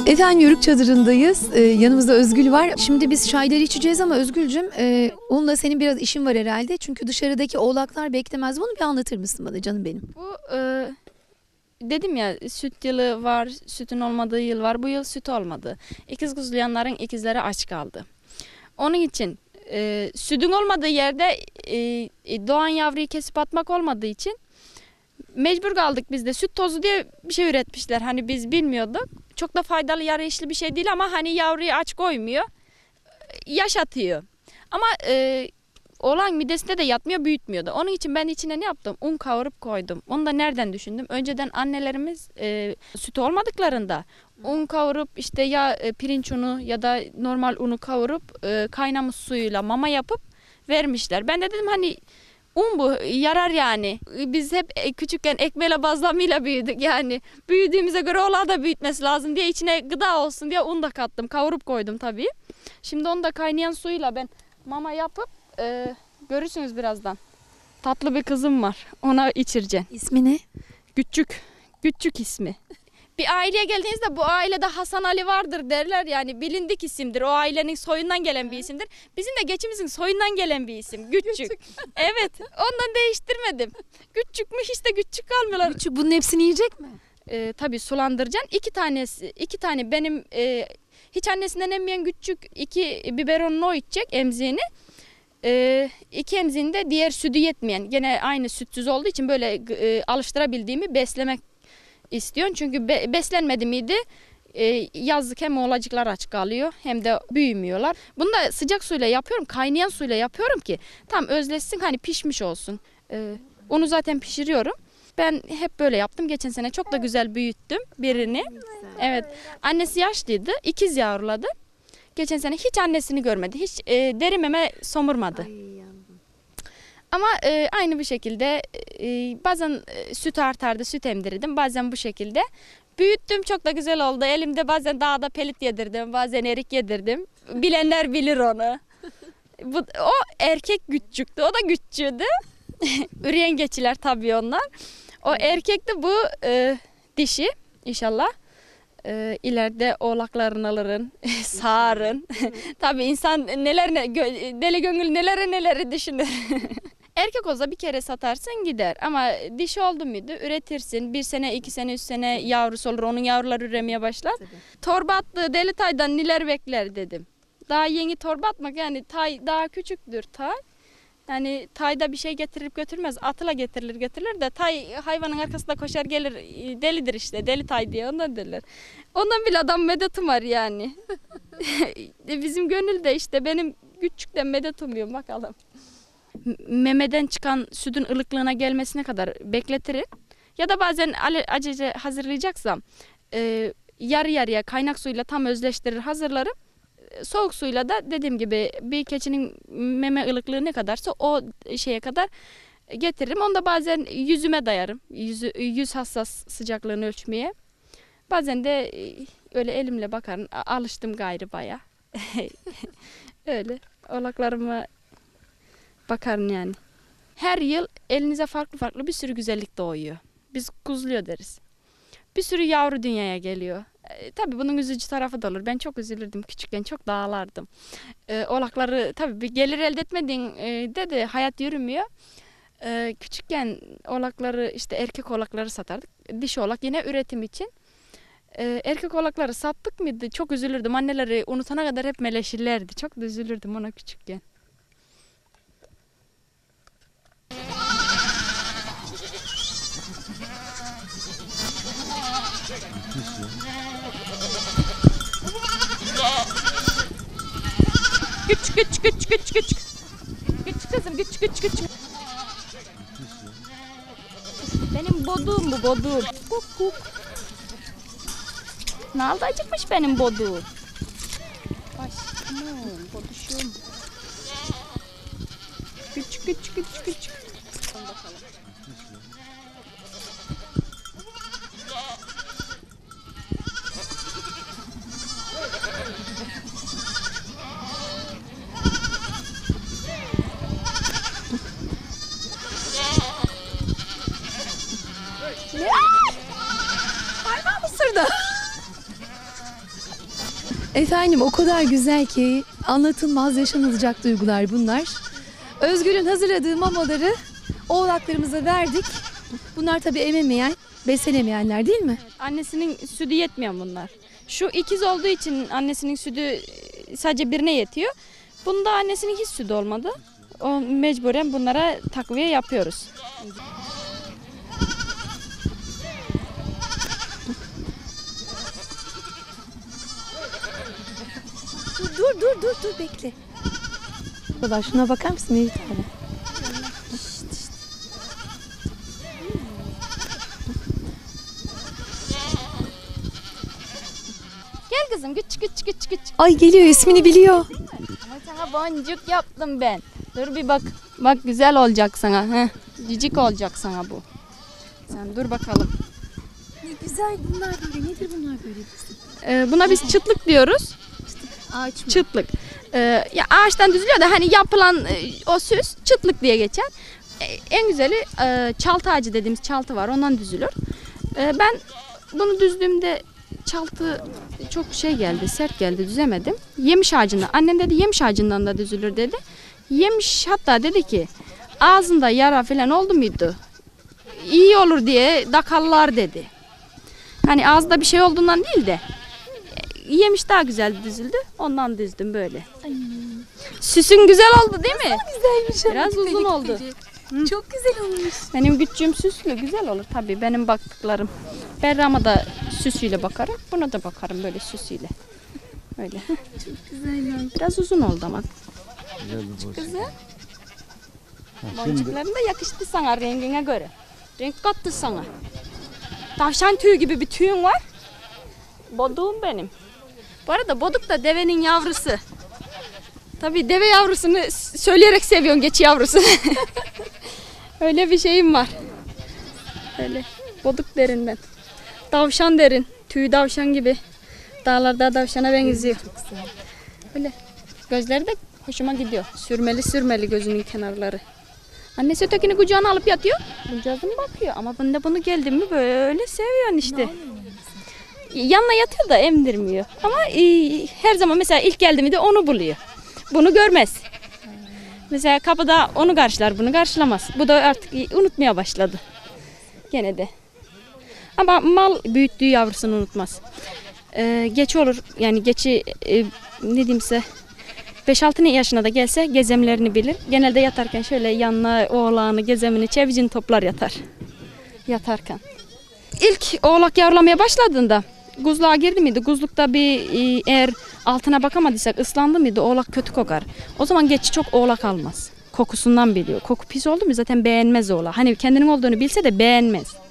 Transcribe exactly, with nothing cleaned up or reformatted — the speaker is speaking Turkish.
Efendim Yörük Çadırı'ndayız. Ee, yanımızda Özgül var. Şimdi biz çayları içeceğiz ama Özgül'cüm e, onunla senin biraz işin var herhalde. Çünkü dışarıdaki oğlaklar beklemez. Bunu bir anlatır mısın bana canım benim? Bu e, dedim ya, süt yılı var, sütün olmadığı yıl var. Bu yıl süt olmadı. İkiz kuzlayanların ikizleri aç kaldı. Onun için e, sütün olmadığı yerde e, doğan yavruyu kesip atmak olmadığı için mecbur kaldık biz de. Süt tozu diye bir şey üretmişler. Hani biz bilmiyorduk. Çok da faydalı, yarı işli bir şey değil ama hani yavruyu aç koymuyor. Yaşatıyor. Ama e, oğlan midesinde de yatmıyor, büyütmüyordu. Onun için ben içine ne yaptım? Un kavurup koydum. Onu da nereden düşündüm? Önceden annelerimiz e, süt olmadıklarında un kavurup işte ya e, pirinç unu ya da normal unu kavurup e, kaynamış suyuyla mama yapıp vermişler. Ben de dedim hani un bu yarar yani. Biz hep küçükken ekmeğle bazlamıyla büyüdük yani. Büyüdüğümüze göre oğlan da büyütmesi lazım diye içine gıda olsun diye un da kattım. Kavurup koydum tabii. Şimdi onu da kaynayan suyla ben mama yapıp e, görürsünüz birazdan. Tatlı bir kızım var. Ona içireceğim. İsmi ne? Küçük. Küçük ismi. Bir aileye geldiğinizde bu ailede Hasan Ali vardır derler yani, bilindik isimdir. O ailenin soyundan gelen bir isimdir. Bizim de geçimizin soyundan gelen bir isim. Küçük. Evet. Ondan değiştirmedim. Küçük mü hiç de küçük kalmıyorlar. Küçük, bunun hepsini yiyecek mi? Ee, tabii sulandıracaksın. İki tanesi, iki tane benim e, hiç annesinden emmeyen küçük iki biberonunu o içecek, emziğini. Ee, iki emziğini de diğer sütü yetmeyen, gene aynı sütsüz olduğu için böyle e, alıştırabildiğimi beslemek istiyorsun. Çünkü be, beslenmedi miydi e, yazlık hem oğlacıklar aç kalıyor hem de büyümüyorlar. Bunu da sıcak suyla yapıyorum, kaynayan suyla yapıyorum ki tam özleşsin, hani pişmiş olsun. Ee, onu zaten pişiriyorum. Ben hep böyle yaptım. Geçen sene çok da güzel büyüttüm birini. Evet. Annesi yaşlıydı. İkiz yavruladı. Geçen sene hiç annesini görmedi. Hiç e, deri meme somurmadı. Ama e, aynı bir şekilde e, bazen e, süt artardı, süt emdirirdim. Bazen bu şekilde. Büyüttüm, çok da güzel oldu. Elimde bazen dağda pelit yedirdim, bazen erik yedirdim. Bilenler bilir onu. Bu, o erkek küçüktü, o da küçüğüydü. Üreyen geçiler tabii onlar. O erkekti, bu e, dişi inşallah. E, ileride oğlaklarını alırın, sağırın. Tabii insan neler ne, gö, deli gönül nelere neleri düşünür. Erkek olsa bir kere satarsın gider ama dişi oldu muydu üretirsin. Bir sene, iki sene, üç sene yavrusu olur, onun yavruları üremeye başlar. Tabii. Torba attığı deli taydan neler bekler dedim. Daha yeni torba atmak, yani tay daha küçüktür tay. Yani tayda bir şey getirip götürmez. Atla getirilir götürülür de tay hayvanın arkasında koşar gelir, delidir işte, deli tay diye ondan derler. Ondan bile adam medetim var yani. Bizim gönülde işte benim küçükten medet umuyorum bakalım. Memeden çıkan sütün ılıklığına gelmesine kadar bekletirim. Ya da bazen acele hazırlayacaksam e, yarı yarıya kaynak suyla tam özleştirir hazırlarım. Soğuk suyla da dediğim gibi bir keçinin meme ılıklığı ne kadarsa o şeye kadar getiririm. Onu da bazen yüzüme dayarım. Yüzü, yüz hassas sıcaklığını ölçmeye. Bazen de öyle elimle bakarım. Alıştım gayrı baya. Öyle oğlaklarıma bakarım yani. Her yıl elinize farklı farklı bir sürü güzellik doğuyor. Biz kuzluyor deriz. Bir sürü yavru dünyaya geliyor. E, tabii bunun üzücü tarafı da olur. Ben çok üzülürdüm küçükken, çok dağlardım. E, oğlakları tabii bir gelir elde etmediğin e, de de hayat yürümüyor. E, küçükken oğlakları, işte erkek oğlakları satardık. Dişi oğlak yine üretim için. E, erkek oğlakları sattık mıydı çok üzülürdüm. Anneleri unutana kadar hep meleşirlerdi. Çok da üzülürdüm ona küçükken. Güç güç güç güç güç. Güç kızım güç güç güç. Benim boduğum bu, boduğum. Kuk kuk. Nalda acıkmış benim boduğum. Başım, boduşum. Güç güç güç güç. Bakalım. Hayvan mısırdı? Efendim o kadar güzel ki anlatılmaz, yaşanılacak duygular bunlar. Özgür'ün hazırladığı mamaları oğlaklarımıza verdik. Bunlar tabii ememeyen, beslenemeyenler değil mi? Annesinin sütü yetmiyor bunlar. Şu ikiz olduğu için annesinin sütü sadece birine yetiyor. Bunda annesinin hiç sütü olmadı. O mecburen bunlara takviye yapıyoruz. Dur dur dur dur bekle. Baba şuna bakar mısın Mevlüt abi? Gel kızım güç güç güç güç. Ay geliyor, ismini biliyor. Sana boncuk yaptım ben. Dur bir bak. Bak güzel olacak sana. Heh. Cicik olacak sana bu. Sen dur bakalım. Ne güzel bunlar böyle. Nedir bunlar böyle? Ee, buna biz çıtlık diyoruz. Ağaç mı? Çıtlık. Ee, ya ağaçtan düzülüyor da hani yapılan e, o süs çıtlık diye geçer. E, en güzeli e, çaltı ağacı dediğimiz çaltı var. Ondan düzülür. E, ben bunu düzdüğümde çaltı çok şey geldi, sert geldi, düzemedim. Yemiş ağacından. Annem dedi yemiş ağacından da düzülür dedi. Yemiş hatta dedi ki ağzında yara falan oldu muydu? İyi olur diye dakallar dedi. Hani ağızda bir şey olduğundan değil de e, yemiş daha güzel düzüldü. Ondan düzdüm böyle. Ay, Süsün güzel oldu değil mi? güzelmiş ama Biraz küpeli uzun oldu. küpeli. Çok güzel olmuş. Benim küçüğüm süslü güzel olur tabii benim baktıklarım. Berrama da süsüyle bakarım. Buna da bakarım böyle süsüyle. Öyle. Çok güzel. Biraz uzun oldu ama. Güzel bir boş. Kızı Ha, şimdi boncukların da yakıştı sana rengine göre. Renk kattı sana. Tavşan tüyü gibi bir tüyün var. Boduğum benim. Bu arada boduk da devenin yavrusu. Tabii deve yavrusunu s- söyleyerek seviyorsun geç yavrusu. Öyle bir şeyim var. Öyle boduk derin ben. Tavşan derin. Tüyü tavşan gibi. Dağlarda tavşana benziyor. Çok güzel. Öyle. Gözleri de hoşuma gidiyor. Sürmeli sürmeli gözünün kenarları. Annesi ötekini kucağına alıp yatıyor. Buncazım bakıyor ama bunda bunu geldi mi böyle seviyorsun işte. Yanına yatıyor da emdirmiyor. Ama e, her zaman mesela ilk geldi mi de onu buluyor. Bunu görmez. Mesela kapıda onu karşılar, bunu karşılamaz. Bu da artık unutmaya başladı. Gene de. Ama mal büyüttüğü yavrusunu unutmaz. Ee, geç olur yani geçi e, ne diyeyim size beş altı yaşına da gelse gezemlerini bilir. Genelde yatarken şöyle yanına oğlağını, gezemini, çevicini toplar yatar. Yatarken. İlk oğlak yavrulamaya başladığında kuzluğa girdi miydi? Kuzlukta bir e, eğer altına bakamadıysak ıslandı mıydı oğlak kötü kokar. O zaman geçi çok oğlak almaz. Kokusundan biliyor. Koku pis oldu mu zaten beğenmez oğlak. Hani kendinin olduğunu bilse de beğenmez.